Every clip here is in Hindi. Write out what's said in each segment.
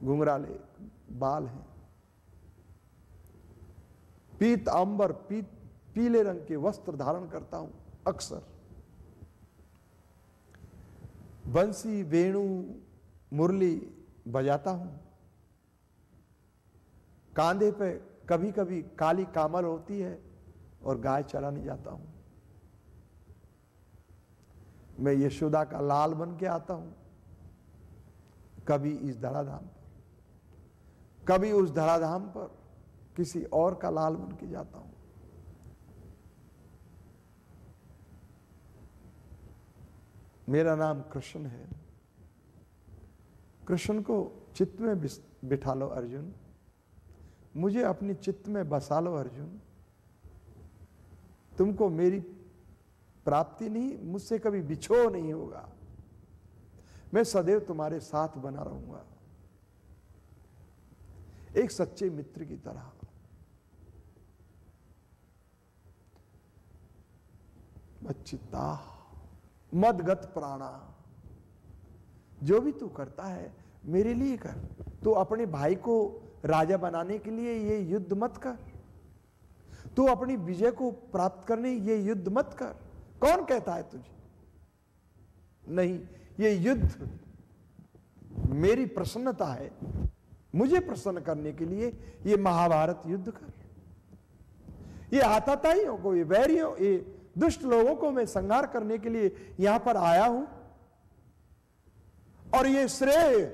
घुंघराले बाल हैं, पीत अंबर पीले रंग के वस्त्र धारण करता हूं अक्सर, बंसी वेणु मुरली बजाता हूं, कांधे पे कभी कभी काली कामल होती है और गाय चराने जाता हूं। मैं यशोदा का लाल बन के आता हूं, कभी इस धराधाम पर, कभी उस धराधाम पर किसी और का लाल बन के जाता हूं। मेरा नाम कृष्ण है। कृष्ण को चित्त में बिठा लो अर्जुन, मुझे अपनी चित्त में बसा लो अर्जुन। तुमको मेरी प्राप्ति नहीं, मुझसे कभी बिछो नहीं होगा। मैं सदैव तुम्हारे साथ बना रहूंगा, एक सच्चे मित्र की तरह। मच्चित्ता मदगत प्राणा, जो भी तू करता है मेरे लिए कर। तू अपने भाई को राजा बनाने के लिए ये युद्ध मत कर, तू अपनी विजय को प्राप्त करने ये युद्ध मत कर। कौन कहता है तुझे? नहीं, ये युद्ध मेरी प्रसन्नता है, मुझे प्रसन्न करने के लिए ये महाभारत युद्ध कर। ये आताताइयों को, ये वैरियों, ये दुष्ट लोगों को मैं संहार करने के लिए यहां पर आया हूं, और ये श्रेय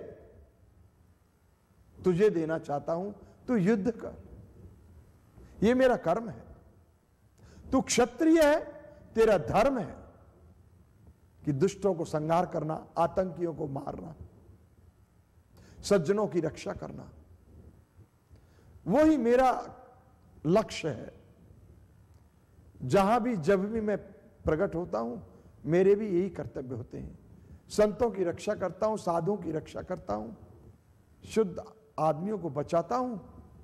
तुझे देना चाहता हूं। तू युद्ध कर, ये मेरा कर्म है। तू क्षत्रिय है, तेरा धर्म है कि दुष्टों को संहार करना, आतंकियों को मारना, सज्जनों की रक्षा करना, वही मेरा लक्ष्य है। जहां भी जब भी मैं प्रकट होता हूं, मेरे भी यही कर्तव्य होते हैं। संतों की रक्षा करता हूं, साधुओं की रक्षा करता हूं, शुद्ध आदमियों को बचाता हूं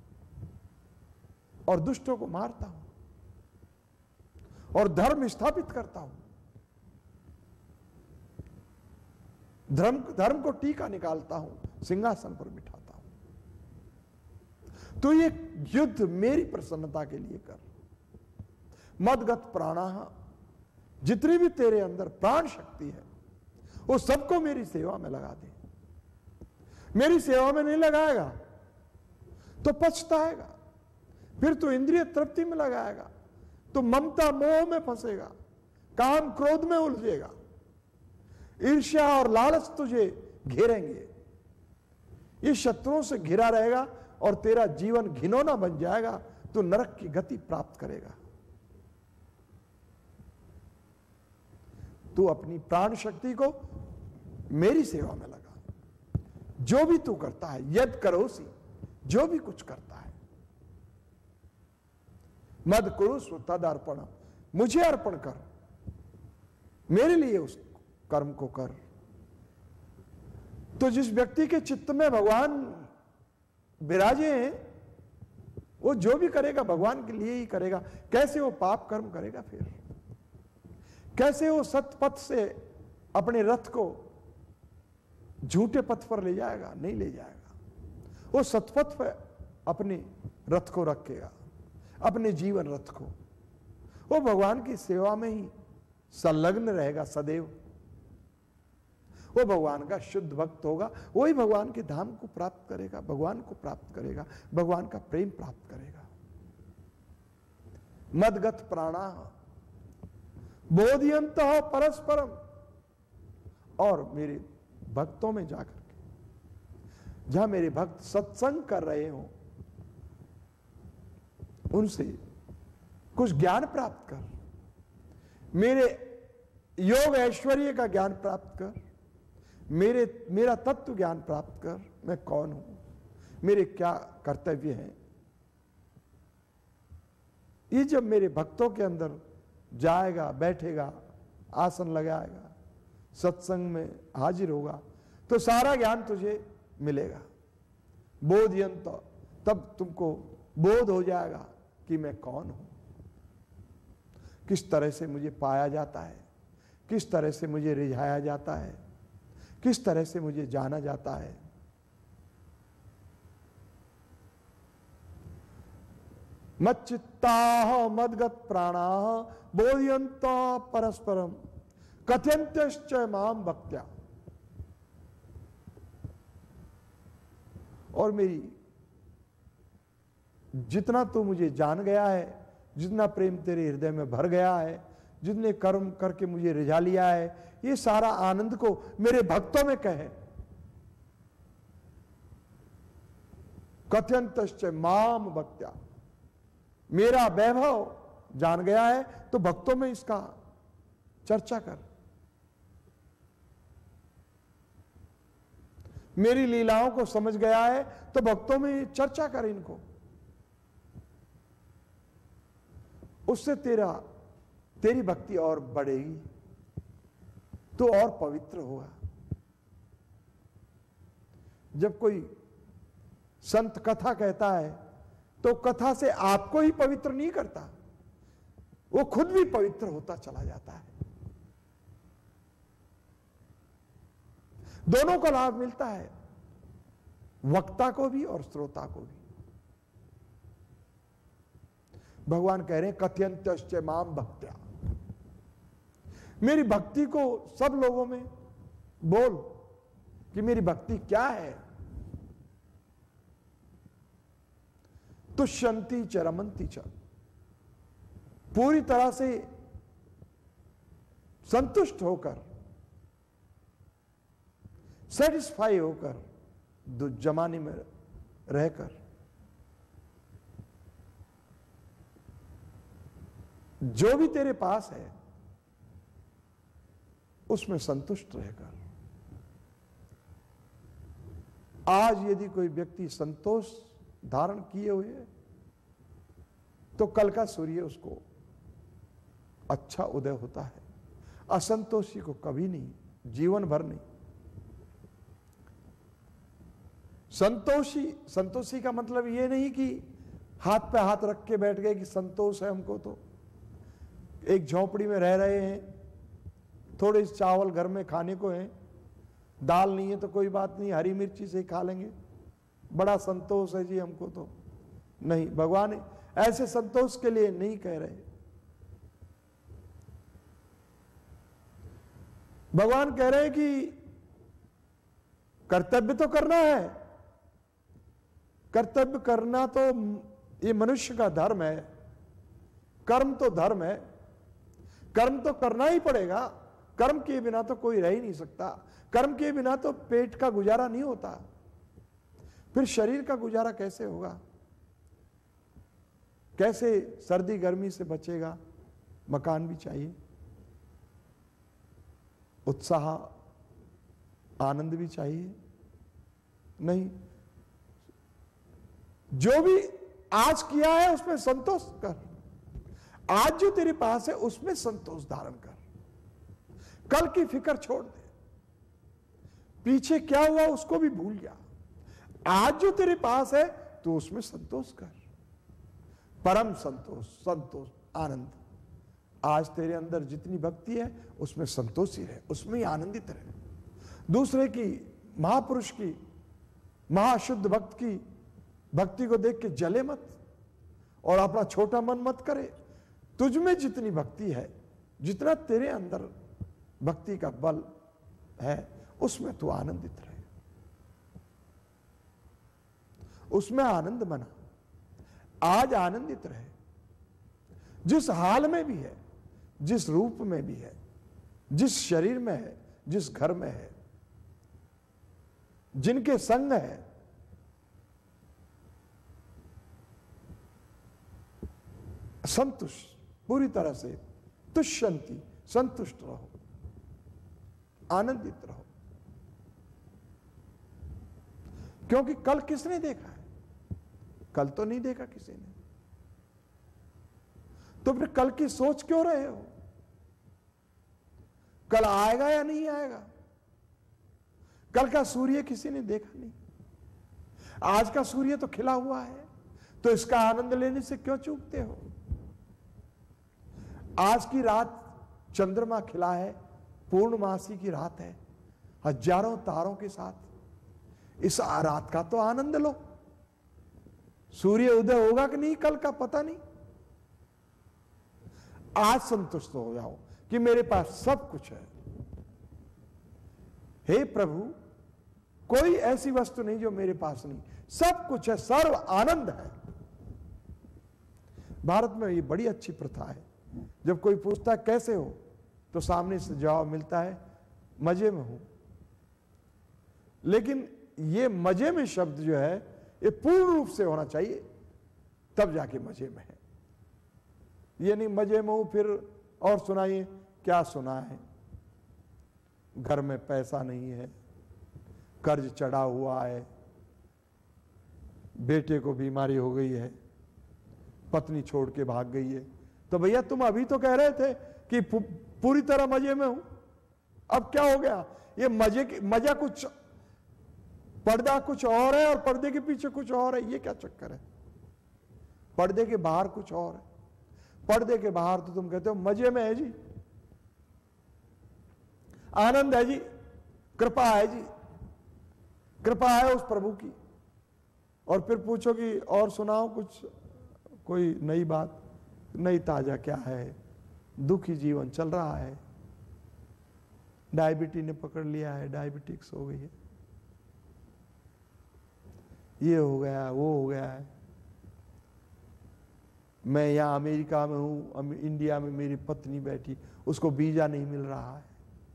और दुष्टों को मारता हूं और धर्म स्थापित करता हूं। धर्म को टीका निकालता हूं, सिंहासन पर बिठाता हूं। तो ये युद्ध मेरी प्रसन्नता के लिए कर। मदगत प्राणा, जितनी भी तेरे अंदर प्राण शक्ति है वो सबको मेरी सेवा में लगा दे। मेरी सेवा में नहीं लगाएगा तो पछताएगा, फिर तो इंद्रिय तृप्ति में लगाएगा तो ममता मोह में फंसेगा, काम क्रोध में उलझेगा, ईर्ष्या और लालच तुझे घेरेंगे। ये शत्रुओं से घिरा रहेगा और तेरा जीवन घिनौना बन जाएगा, तो नरक की गति प्राप्त करेगा। तू अपनी प्राण शक्ति को मेरी सेवा में लगा। जो भी तू करता है, यद करोसी, जो भी कुछ करता है, मद कुरुस्व तद अर्पण, मुझे अर्पण कर, मेरे लिए उस कर्म को कर। तो जिस व्यक्ति के चित्त में भगवान विराजे हैं, वो जो भी करेगा भगवान के लिए ही करेगा। कैसे वो पाप कर्म करेगा? फिर कैसे वो सतपथ से अपने रथ को झूठे पथ पर ले जाएगा? नहीं ले जाएगा। वो सतपथ पर अपने रथ को रखेगा, अपने जीवन रथ को। वो भगवान की सेवा में ही संलग्न रहेगा सदैव। वो भगवान का शुद्ध भक्त होगा, वही भगवान के धाम को प्राप्त करेगा, भगवान को प्राप्त करेगा, भगवान का प्रेम प्राप्त करेगा। मदगत प्राणा बोधियंत परस्परम, और मेरे भक्तों में जाकर के, जहां मेरे भक्त सत्संग कर रहे हो, उनसे कुछ ज्ञान प्राप्त कर। मेरे योग ऐश्वर्य का ज्ञान प्राप्त कर, मेरा तत्व ज्ञान प्राप्त कर। मैं कौन हूं, मेरे क्या कर्तव्य हैं, ये जब मेरे भक्तों के अंदर जाएगा, बैठेगा, आसन लगाएगा, सत्संग में हाजिर होगा, तो सारा ज्ञान तुझे मिलेगा। बोधयंत, तब तुमको बोध हो जाएगा कि मैं कौन हूं, किस तरह से मुझे पाया जाता है, किस तरह से मुझे रिझाया जाता है, किस तरह से मुझे जाना जाता है। मच्चित्ता मदगत प्राणा बोधयंत परस्परम कथयंत्यश्च माम भक्त्या। और मेरी जितना तू मुझे जान गया है, जितना प्रेम तेरे हृदय में भर गया है, जितने कर्म करके मुझे रिझा लिया है, ये सारा आनंद को मेरे भक्तों में कहे। कथयंतश्च माम भक्त्या, मेरा वैभव जान गया है तो भक्तों में इसका चर्चा कर। मेरी लीलाओं को समझ गया है तो भक्तों में चर्चा कर इनको। उससे तेरी भक्ति और बढ़ेगी, तो और पवित्र होगा। जब कोई संत कथा कहता है तो कथा से आपको ही पवित्र नहीं करता, वो खुद भी पवित्र होता चला जाता है। दोनों का लाभ मिलता है, वक्ता को भी और श्रोता को भी। भगवान कह रहे हैं कथयंत्यश्च माम भक्त्या, मेरी भक्ति को सब लोगों में बोल कि मेरी भक्ति क्या है। तुष्यंती च रमंती च, पूरी तरह से संतुष्ट होकर, सेटिस्फाई होकर, जमाने में रहकर, जो भी तेरे पास है उसमें संतुष्ट रहकर। आज यदि कोई व्यक्ति संतोष धारण किए हुए है तो कल का सूर्य उसको अच्छा उदय होता है। असंतोषी को कभी नहीं, जीवन भर नहीं। संतोषी का मतलब यह नहीं कि हाथ पे हाथ रख के बैठ गए कि संतोष है हमको। तो एक झोपड़ी में रह रहे हैं, थोड़े चावल घर में खाने को है, दाल नहीं है तो कोई बात नहीं, हरी मिर्ची से खा लेंगे, बड़ा संतोष है जी हमको। तो नहीं, भगवान ऐसे संतोष के लिए नहीं कह रहे। भगवान कह रहे हैं कि कर्तव्य तो करना है, कर्तव्य करना तो ये मनुष्य का धर्म है, कर्म तो धर्म है, कर्म तो करना ही पड़ेगा। कर्म के बिना तो कोई रह ही नहीं सकता, कर्म के बिना तो पेट का गुजारा नहीं होता, फिर शरीर का गुजारा कैसे होगा, कैसे सर्दी गर्मी से बचेगा। मकान भी चाहिए, उत्साह आनंद भी चाहिए। नहीं, जो भी आज किया है उसमें संतोष कर, आज जो तेरे पास है उसमें संतोष धारण कर, कल की फिक्र छोड़ दे, पीछे क्या हुआ उसको भी भूल जा। आज जो तेरे पास है तो उसमें संतोष कर, परम संतोष, संतोष, आनंद। आज तेरे अंदर जितनी भक्ति है उसमें संतोषी रहे, उसमें ही आनंदित रहे। दूसरे की, महापुरुष की, महाशुद्ध भक्त की भक्ति को देख के जले मत और अपना छोटा मन मत करे। तुझ में जितनी भक्ति है, जितना तेरे अंदर भक्ति का बल है, उसमें तू आनंदित रहे, उसमें आनंद मना। आज आनंदित रहे, जिस हाल में भी है, जिस रूप में भी है, जिस शरीर में है, जिस घर में है, जिनके संग है, संतुष्ट, पूरी तरह से तुष्यंती, संतुष्ट रहो, आनंदित रहो। क्योंकि कल किसने देखा है? कल तो नहीं देखा किसी ने, तो फिर कल की सोच क्यों रहे हो? कल आएगा या नहीं आएगा? कल का सूर्य किसी ने देखा नहीं, आज का सूर्य तो खिला हुआ है, तो इसका आनंद लेने से क्यों चूकते हो? आज की रात चंद्रमा खिला है, पूर्णमासी की रात है, हजारों तारों के साथ, इस रात का तो आनंद लो, सूर्य उदय होगा कि नहीं कल का पता नहीं। आज संतुष्ट हो जाओ कि मेरे पास सब कुछ है। हे प्रभु, कोई ऐसी वस्तु नहीं जो मेरे पास नहीं, सब कुछ है, सर्व आनंद है। भारत में ये बड़ी अच्छी प्रथा है, जब कोई पूछता है कैसे हो, तो सामने से जवाब मिलता है मजे में हूं। लेकिन ये मजे में शब्द जो है ये पूर्ण रूप से होना चाहिए, तब जाके मजे में है। ये नहीं मजे में हूं फिर और सुनाइए क्या सुना है, घर में पैसा नहीं है, कर्ज चढ़ा हुआ है, बेटे को बीमारी हो गई है, पत्नी छोड़ के भाग गई है। तो भैया तुम अभी तो कह रहे थे कि पूरी तरह मजे में हूं, अब क्या हो गया? ये मजा कुछ, पर्दा कुछ और है और पर्दे के पीछे कुछ और है, ये क्या चक्कर है? पर्दे के बाहर कुछ और है, पर्दे के बाहर तो तुम कहते हो मजे में है जी, आनंद है जी, कृपा है जी, कृपा है उस प्रभु की। और फिर पूछो कि और सुनाओ कुछ, कोई नई बात, नई ताजा क्या है? दुखी जीवन चल रहा है, डायबिटीज ने पकड़ लिया है, डायबिटिक्स हो गई है, ये हो गया वो हो गया है। मैं यहां अमेरिका में हूं, इंडिया में मेरी पत्नी बैठी, उसको वीजा नहीं मिल रहा है।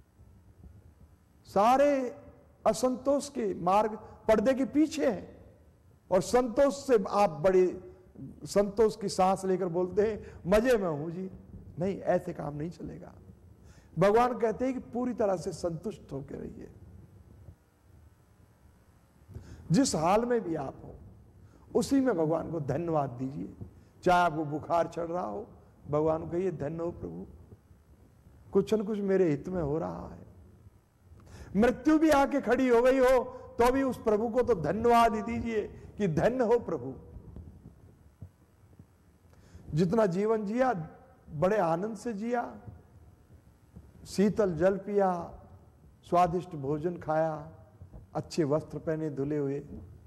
सारे असंतोष के मार्ग पर्दे के पीछे हैं, और संतोष से आप बड़े संतोष की सांस लेकर बोलते हैं मजे में हूं जी। नहीं, ऐसे काम नहीं चलेगा। भगवान कहते हैं कि पूरी तरह से संतुष्ट होकर रहिए, जिस हाल में भी आप हो उसी में भगवान को धन्यवाद दीजिए। चाहे आपको बुखार चढ़ रहा हो, भगवान को कहिए धन्य हो प्रभु, कुछ न कुछ मेरे हित में हो रहा है। मृत्यु भी आके खड़ी हो गई हो तो भी उस प्रभु को तो धन्यवाद ही दीजिए कि धन्य हो प्रभु। जितना जीवन जिया बड़े आनंद से जिया, शीतल जल पिया, स्वादिष्ट भोजन खाया, अच्छे वस्त्र पहने धुले हुए,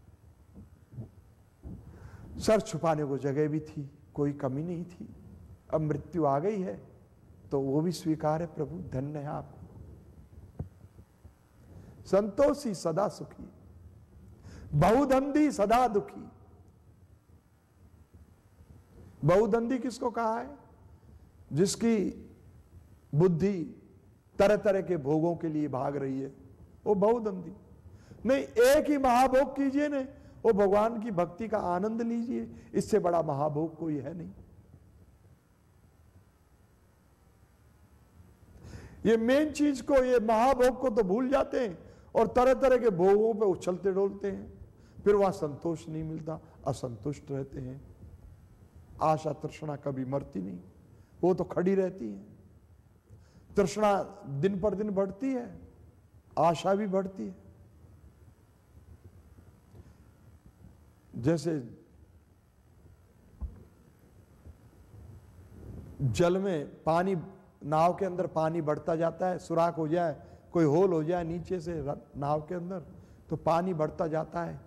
सर छुपाने को जगह भी थी, कोई कमी नहीं थी। अब मृत्यु आ गई है तो वो भी स्वीकार है, प्रभु धन्य है आप। संतोषी सदा सुखी, बहुधंधी सदा दुखी। बहुधंधी किसको कहा है? जिसकी बुद्धि तरह तरह के भोगों के लिए भाग रही है, वो बहुधंधी। नहीं, एक ही महाभोग कीजिए ने, वो भगवान की भक्ति का आनंद लीजिए, इससे बड़ा महाभोग कोई है नहीं। ये मेन चीज को, ये महाभोग को तो भूल जाते हैं और तरह तरह के भोगों पे उछलते डोलते हैं, फिर वहां संतोष नहीं मिलता, असंतुष्ट रहते हैं। आशा तृष्णा कभी मरती नहीं, वो तो खड़ी रहती है। तृष्णा दिन पर दिन बढ़ती है, आशा भी बढ़ती है। जैसे जल में पानी, नाव के अंदर पानी बढ़ता जाता है, सुराख हो जाए, कोई होल हो जाए नीचे से नाव के अंदर, तो पानी बढ़ता जाता है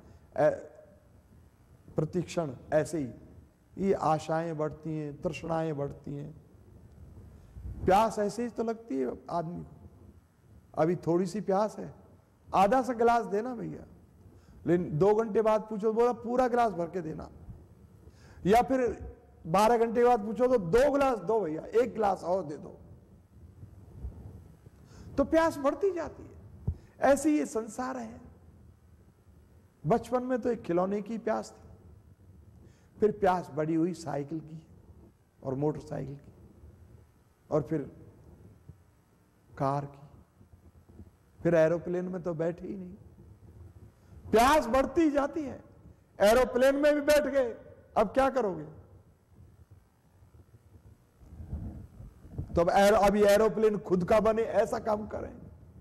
प्रतिक्षण। ऐसे ही ये आशाएं बढ़ती हैं, तृष्णाएं बढ़ती हैं, प्यास ऐसे ही तो लगती है आदमी को। अभी थोड़ी सी प्यास है, आधा सा गिलास देना भैया, लेकिन 2 घंटे बाद पूछो, बोला पूरा गिलास भर के देना। या फिर 12 घंटे बाद पूछो तो 2 गिलास दो भैया, 1 गिलास और दे दो। तो प्यास बढ़ती जाती है। ऐसे ये संसार है। बचपन में तो एक खिलौने की प्यास थी, फिर प्यास बड़ी हुई साइकिल की और मोटरसाइकिल की, और फिर कार की, फिर एरोप्लेन में तो बैठे ही नहीं। प्यास बढ़ती जाती है। एरोप्लेन में भी बैठ गए, अब क्या करोगे? तो अभी एरोप्लेन खुद का बने ऐसा काम करें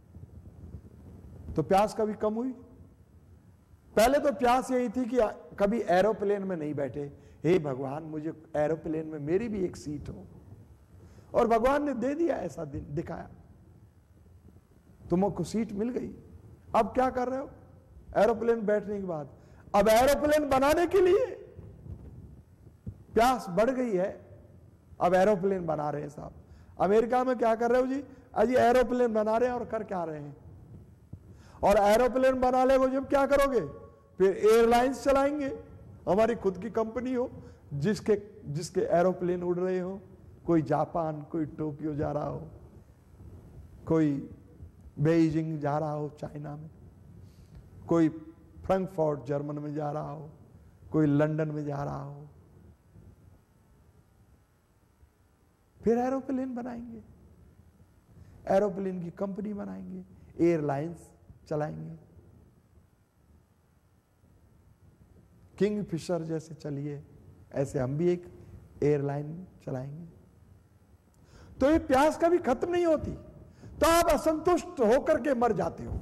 तो प्यास कभी कम हुई? पहले तो प्यास यही थी कि कभी एरोप्लेन में नहीं बैठे, हे भगवान मुझे एरोप्लेन में मेरी भी एक सीट हो, और भगवान ने दे दिया, ऐसा दिन दिखाया, तुमको सीट मिल गई। अब क्या कर रहे हो एरोप्लेन बैठने के बाद? अब एरोप्लेन बनाने के लिए प्यास बढ़ गई है, अब एरोप्लेन बना रहे हैं साहब। अमेरिका में क्या कर रहे हो जी? अजी एरोप्लेन बना रहे हैं और कर क्या रहे हैं? और एरोप्लेन बना ले वो जब क्या करोगे? फिर एयरलाइंस चलाएंगे, हमारी खुद की कंपनी हो, जिसके एरोप्लेन उड़ रहे हो। कोई जापान, कोई टोक्यो जा रहा हो, कोई बेइजिंग जा रहा हो चाइना में, कोई फ्रैंकफर्ट जर्मन में जा रहा हो, कोई लंदन में जा रहा हो। फिर एरोप्लेन बनाएंगे, एरोप्लेन की कंपनी बनाएंगे, एयरलाइंस चलाएंगे। किंग फिशर जैसे चलिए, ऐसे हम भी एक एयरलाइन चलाएंगे। तो ये प्यास कभी खत्म नहीं होती, तो आप असंतुष्ट होकर के मर जाते हो।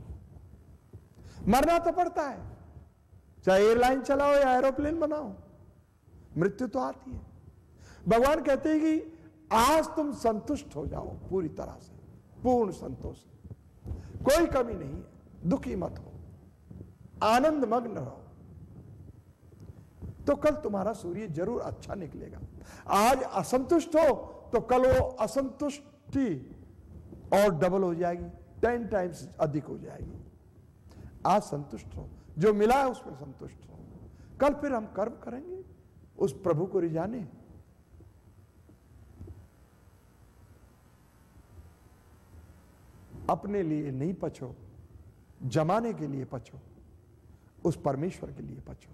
मरना तो पड़ता है, चाहे एयरलाइन चलाओ या एरोप्लेन बनाओ, मृत्यु तो आती है। भगवान कहते हैं कि आज तुम संतुष्ट हो जाओ पूरी तरह से, पूर्ण संतोष, कोई कमी नहीं है, दुखी मत हो, आनंद मग्न रहो, तो कल तुम्हारा सूर्य जरूर अच्छा निकलेगा। आज असंतुष्ट हो तो कल वो असंतुष्टि और डबल हो जाएगी, 10 टाइम्स अधिक हो जाएगी। आज संतुष्ट हो, जो मिला है उसमें संतुष्ट हो। कल फिर हम कर्म करेंगे उस प्रभु को रिझाने। अपने लिए नहीं पछो, जमाने के लिए पछो, उस परमेश्वर के लिए पछो।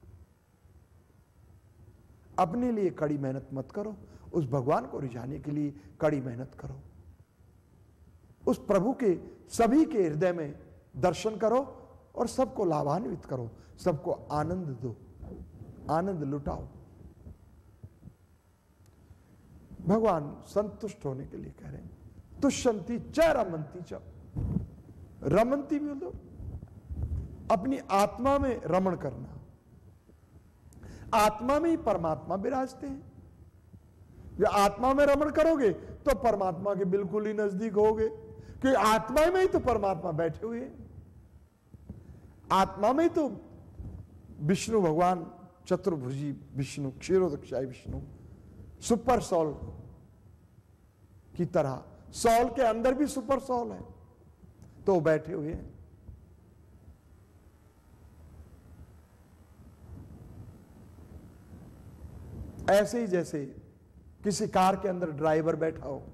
अपने लिए कड़ी मेहनत मत करो, उस भगवान को रिझाने के लिए कड़ी मेहनत करो। उस प्रभु के सभी के हृदय में दर्शन करो और सबको लाभान्वित करो, सबको आनंद दो, आनंद लुटाओ। भगवान संतुष्ट होने के लिए कह रहे हैं, तुष्यंती च रमंती च। रमंती भी बोलो, अपनी आत्मा में रमण करना। आत्मा में ही परमात्मा विराजते हैं। जब आत्मा में रमण करोगे तो परमात्मा के बिल्कुल ही नजदीक होगे, क्योंकि आत्मा में ही तो परमात्मा बैठे हुए हैं। आत्मा में ही तो विष्णु भगवान, चतुर्भुजी विष्णु, क्षीरोदक्षाई विष्णु, सुपर सोल की तरह, सोल के अंदर भी सुपर सोल है, तो बैठे हुए हैं। ऐसे ही जैसे किसी कार के अंदर ड्राइवर बैठा हो,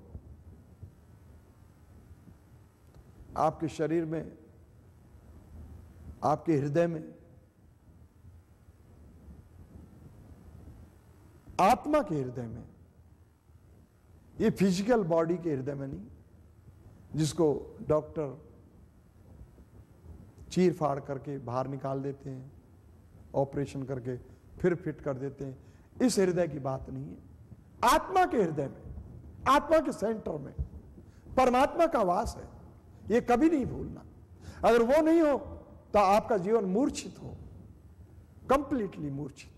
आपके शरीर में, आपके हृदय में आत्मा के हृदय में, ये फिजिकल बॉडी के हृदय में नहीं, जिसको डॉक्टर चीर फाड़ करके बाहर निकाल देते हैं, ऑपरेशन करके फिर फिट कर देते हैं, इस हृदय की बात नहीं है। आत्मा के हृदय में, आत्मा के सेंटर में परमात्मा का वास है, ये कभी नहीं भूलना। अगर वो नहीं हो तो आपका जीवन मूर्छित हो, कंप्लीटली मूर्छित।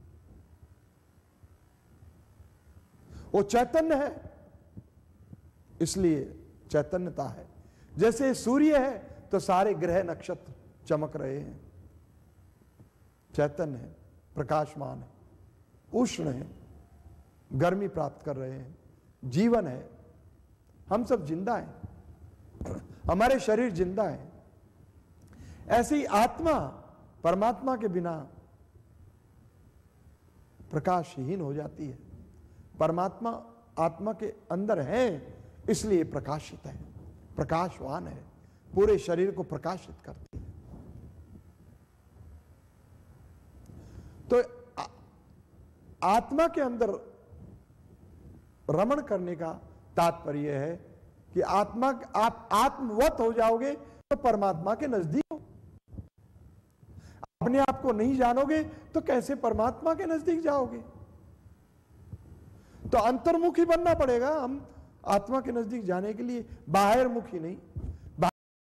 वो चैतन्य है, इसलिए चैतन्यता है। जैसे सूर्य है तो सारे ग्रह नक्षत्र चमक रहे हैं, चैतन्य है, प्रकाशमान है, उष्ण है, गर्मी प्राप्त कर रहे हैं, जीवन है। हम सब जिंदा हैं, हमारे शरीर जिंदा है। ऐसी आत्मा परमात्मा के बिना प्रकाशहीन हो जाती है। परमात्मा आत्मा के अंदर है, इसलिए प्रकाशित है, प्रकाशवान है, पूरे शरीर को प्रकाशित करती है। तो आत्मा के अंदर रमण करने का तात्पर्य है कि आत्मा, आप आत्मवत हो जाओगे तो परमात्मा के नजदीक हो। अपने आप को नहीं जानोगे तो कैसे परमात्मा के नजदीक जाओगे? तो अंतर्मुखी बनना पड़ेगा हम आत्मा के नजदीक जाने के लिए, बाहर मुखी नहीं।